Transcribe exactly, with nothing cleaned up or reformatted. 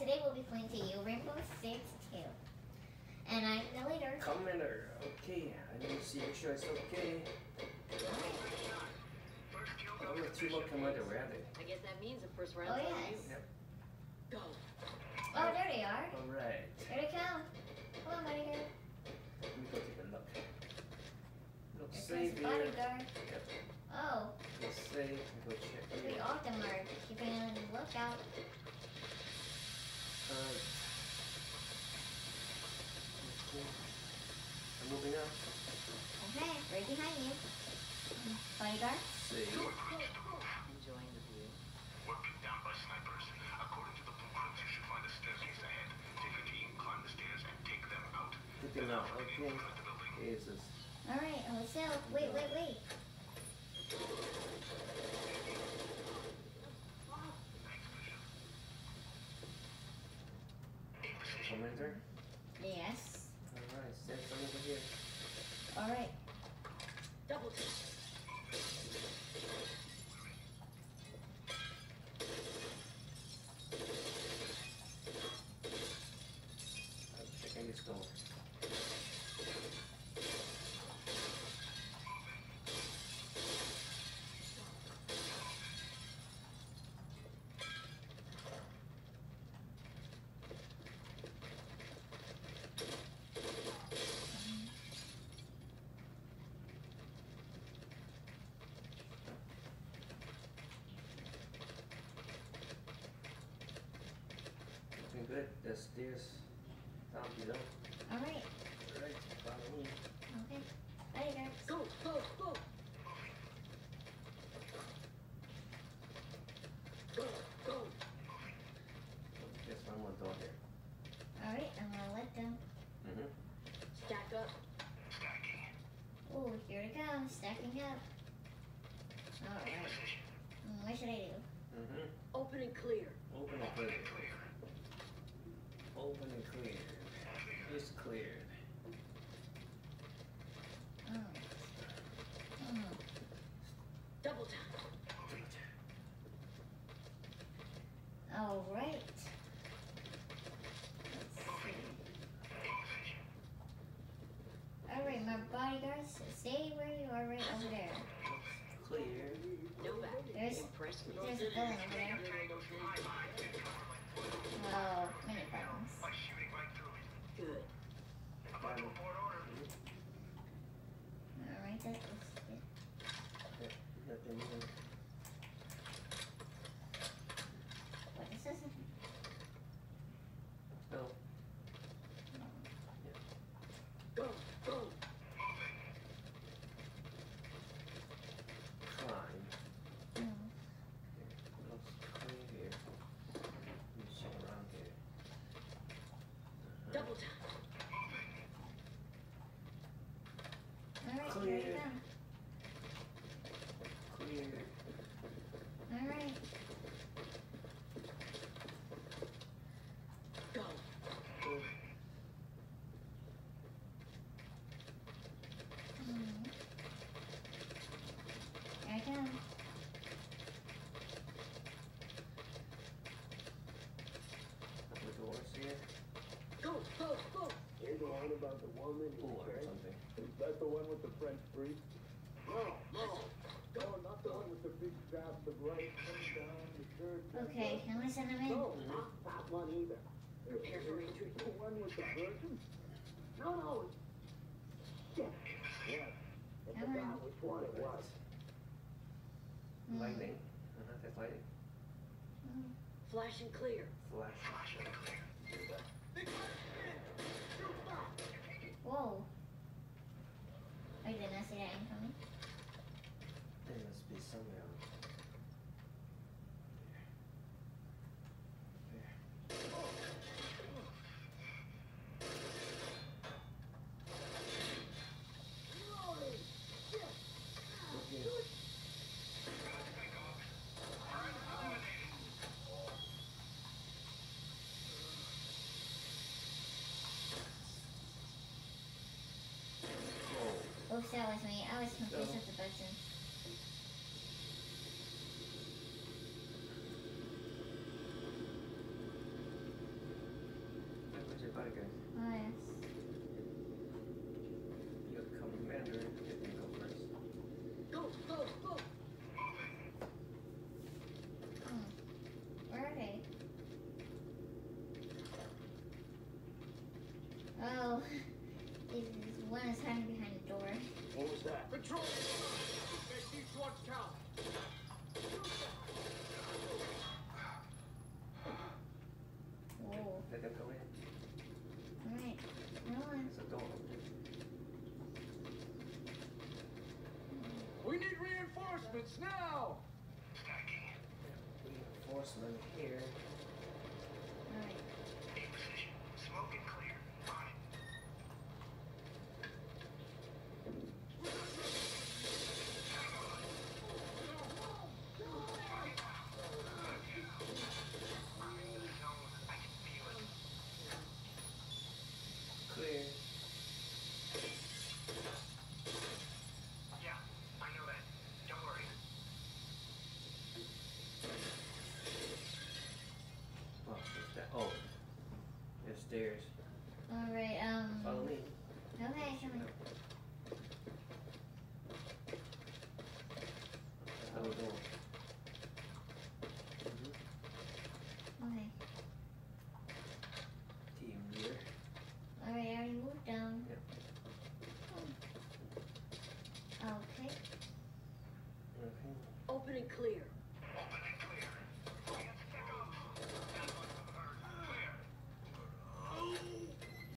today we'll be playing to you Rainbow Six two. And I'm the leader. Commander, okay. I need to see, make sure it's okay. Oh, we have two more commander, where are they? I guess that means the first round. Oh, for yes. you. Yep. Go. Oh, there they are. Alright. Here they come. Come on, bodyguard. Let me go take a look. Look Here safe comes the here. bodyguard. Yep. Oh, Look safe. Go check we here. all them are keeping on the lookout. Alright. Okay. I'm moving up. Okay, right behind you. Bodyguard. See. Enjoying the view. We're pinned down by snipers. According to the blueprints, you should find a staircase ahead. Take a team, climb the stairs, and take them out. Take them out, okay. Inside the building. Jesus. Alright, let's go. Wait, wait, wait. Commander? Yes. Alright, send some over here. Alright. Double team. I'm checking this door. Looking good. The stairs down below. Alright. Alright, follow me. Okay. Bodyguard. Go, go, go. Go, go. There's one more door here. Alright, I'm gonna let them. Mm-hmm. Stack up. Stacking. Oh, here it comes. Stacking up. Alright. Mm, what should I do? Mm-hmm. Open and clear. Open and clear. Open and clear. It's cleared. Oh. Oh. Double tap. Alright. Let's see. Alright, my bodyguards, stay where you are right over there. Clear. No back. There's, Impressed me. there's a villain over there. Oh, mini villains. By shooting right through it. Good. About to report order. Alright, that was good. Okay, nothing here. What is this? No. Go, go. Climb. No. Looks clear here. Let me check around here. Double tap. Alright, Clear. here you go. Clear. Alright. Go. Good. Hmm. Here I come. Couple doors here. Go, go, go. You're the one about the woman who Ooh, I heard said- something. Is that the one with the French priest? No, no. No, not the one with the big straps of rice coming down the church. Okay, I'm gonna send them in. No, not that one either. Prepare for retreat. The one with the virgin? No, no. Yes. Yes. I Come forgot on. which one it was. Hmm. Lightning. Uh-huh, that's lightning. Hmm. Flash and clear. Flash. Whoa. I did not see that incoming. There must be somewhere else. Okay. Whoa. Oops, that was me. I was confused with the buttons. Alright, guys. Oh, yes. You're the commander. You can go first. Go, go, go. Oh. Where are they? Oh. This is, one is hiding behind the door. What was that? Patrol! Make each one count! Whoa. Let them go in. Alright. No one. There's a door. We need reinforcements now! Reinforcement here. Alright. In position. Smoke and clear. On it. I can feel it. Clear. Yeah, I know that. Don't worry. Oh, what's that? Oh. There's stairs. Alright, um. Follow me. Okay, come on. How we doing? Okay. Team leader. Alright, I already moved down. Yep. Okay. Okay. Open and clear.